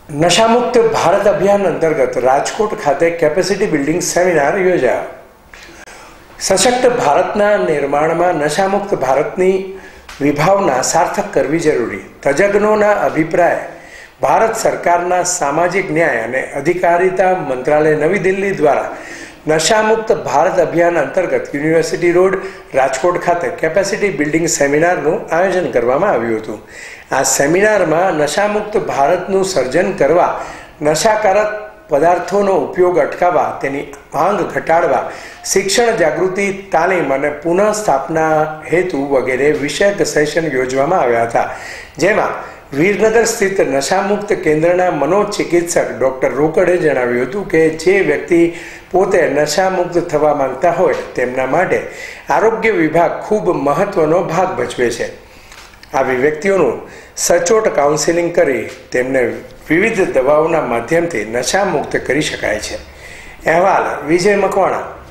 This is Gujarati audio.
નશામુક્ત ભારત અભિયાન અંતર્ગત રાજકોટ ખાતે કેપેસિટી બિલ્ડિંગ સેમિનાર યોજાયો. સશક્ત ભારતના નિર્માણમાં નશામુક્ત ભારતની વિભાવના સાર્થક કરવી જરૂરી. તજજ્ઞોના અભિપ્રાય. ભારત સરકારના સામાજિક ન્યાય અને અધિકારિતા મંત્રાલય નવી દિલ્હી દ્વારા નશામુક્ત ભારત અભિયાન અંતર્ગત યુનિવર્સિટી રોડ રાજકોટ ખાતે કેપેસિટી બિલ્ડિંગ સેમિનારનું આયોજન કરવામાં આવ્યું હતું. આ સેમિનારમાં નશામુક્ત ભારતનું સર્જન કરવા, નશાકારક પદાર્થોનો ઉપયોગ અટકાવવા, તેની માંગ ઘટાડવા, શિક્ષણ જાગૃતિ, તાલીમ અને પુનઃસ્થાપના હેતુ વગેરે વિષયક સેશન યોજવામાં આવ્યા હતા. જેમાં વીરનગર સ્થિત નશામુક્ત કેન્દ્રના મનોચિકિત્સક ડૉક્ટર રોકડે જણાવ્યું હતું કે જે વ્યક્તિ પોતે નશામુક્ત થવા માંગતા હોય તેમના માટે આરોગ્ય વિભાગ ખૂબ મહત્વનો ભાગ ભજવે છે. આવી વ્યક્તિઓનું સચોટ કાઉન્સેલિંગ કરી તેમને વિવિધ દવાઓના માધ્યમથી નશામુક્ત કરી શકાય છે. અહેવાલ વિજય મકવાણા.